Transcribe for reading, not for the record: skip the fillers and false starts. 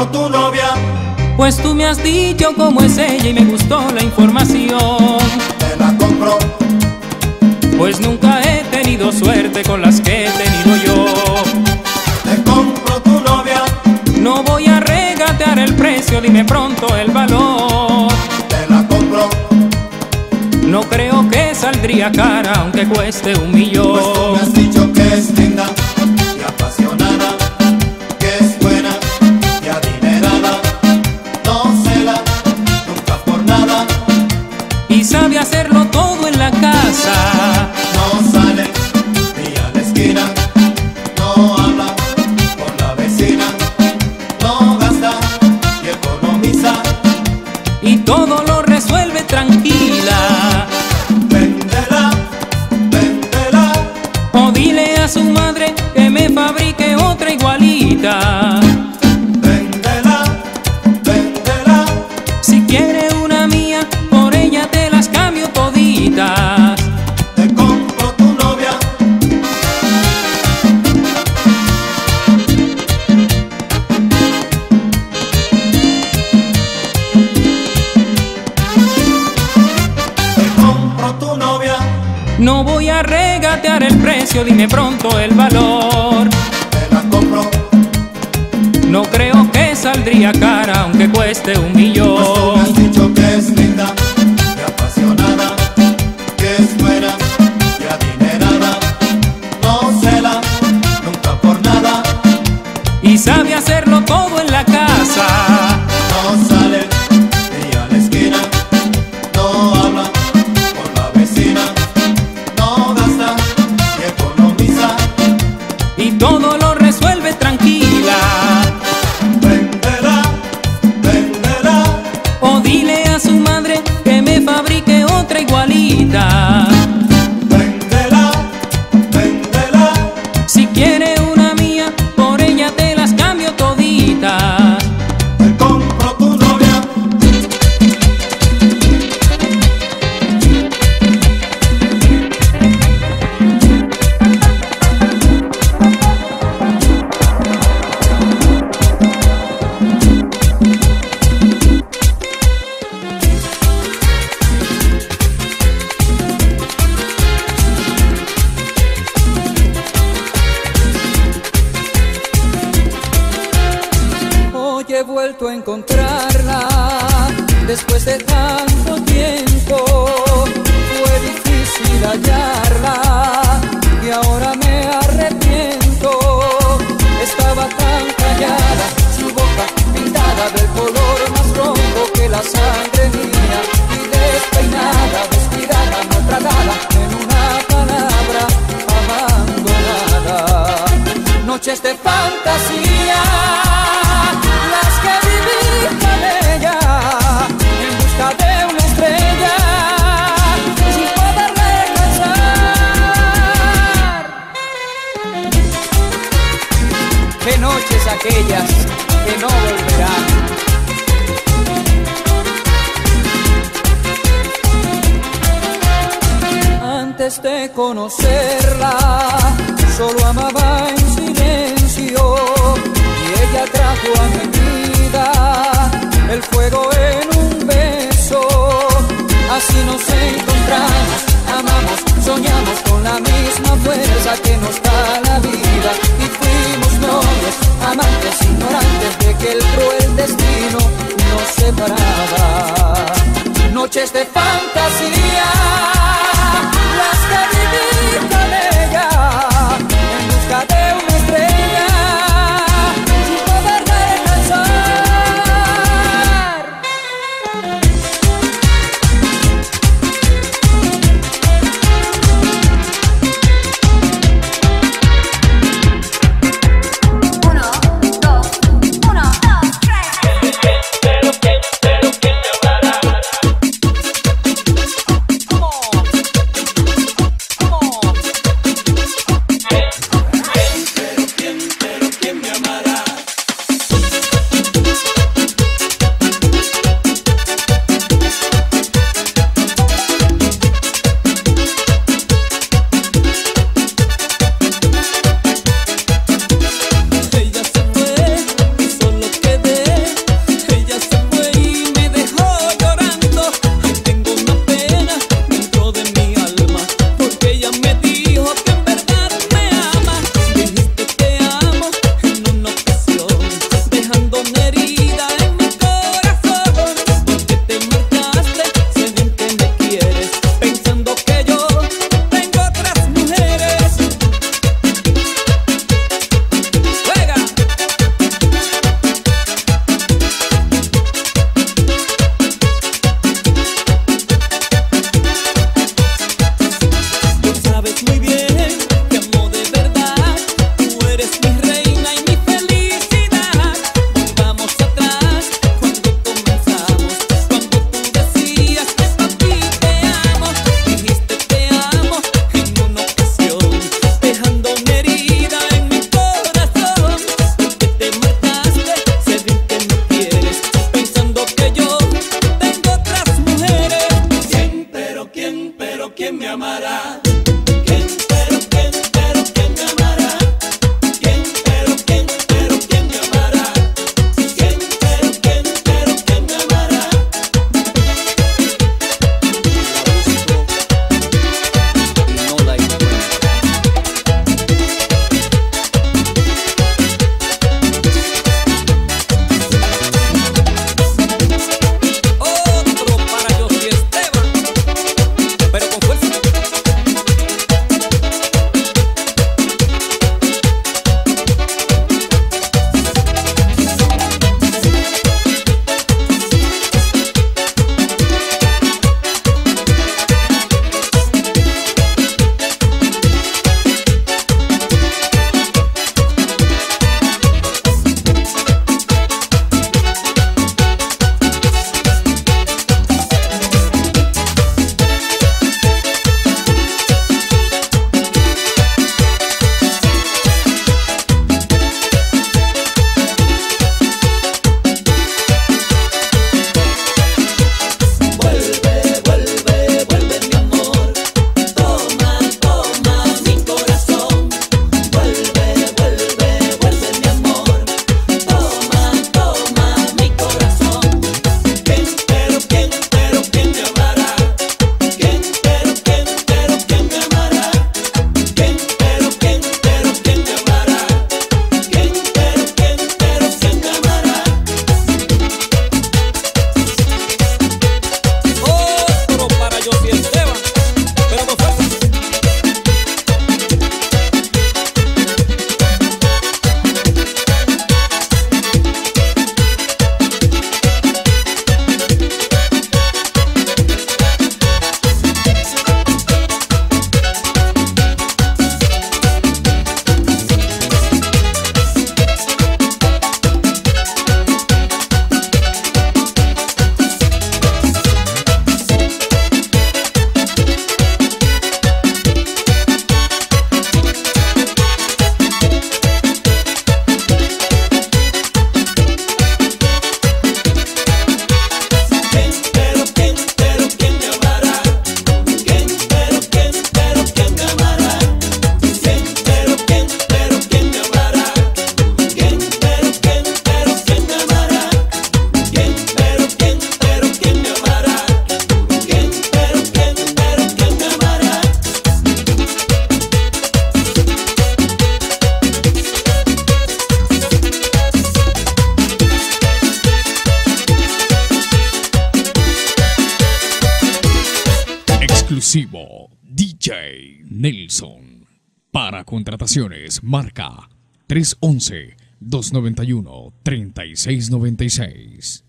compro tu novia. Pues tú me has dicho cómo es ella y me gustó la información. Te la compro. Pues nunca he tenido suerte con las que he tenido yo. Te compro tu novia. No voy a regatear el precio, dime pronto el valor. Te la compro. No creo que saldría cara aunque cueste $1 millón. Pues tú me has dicho que es linda y apasionada, que es buena y adinerada. No cela nunca por nada Y sabe hacerlo todo en la casa. no sale ni a la esquina, no habla con la vecina, no gasta y economiza. Y todo lo resuelve tranquila. Véndela, véndela. O dile a su madre que me fabrique otra igualita. Véndela, véndela. Si quiere una mía, por ella te las cambio toditas. Te compro tu novia. Te compro tu novia. No voy a regatear el precio, dime pronto el valor. Te la compro. No creo que saldría cara aunque cueste $1 Pues tú me millón. has dicho que es linda y apasionada, que es buena y adinerada. No cela nunca por nada. Y sabe hacerlo todo en la casa. No sale ni a la esquina, no habla con la vecina, no gasta y economiza. Y todo lo resuelve tranquila. Véndela, véndela. O dile a su madre que me fabrique otra igualita. Véndela, véndela. Si quiere una mía, por ella te las cambio toditas. Te compro tu novia. Hoy he vuelto a encontrarla después de tanto tiempo. Fue difícil hallarla y ahora me arrepiento. Estaba tan callada, su boca pintada del color más rojo que la sangre mía, y despeinada, descuidada, maltratada, en una palabra, abandonada. Noches de fantasía, las que viví con ella, en busca de una estrella, sin poderla alcanzar. Qué noches aquellas que no volverán. Antes de conocerla, solo amaba en silencio, y ella trajo a mi vida el fuego en un beso. Así nos encontramos, amamos, soñamos con la misma fuerza que nos da la vida, y fuimos novios, amantes, ignorantes de que el cruel destino nos separaba. Noches de fantasía, las que viví con ella, en busca de una estrella, sin poderla alcanzar. exclusivo DJ Nelson. Para contrataciones, marca 311-291-3696.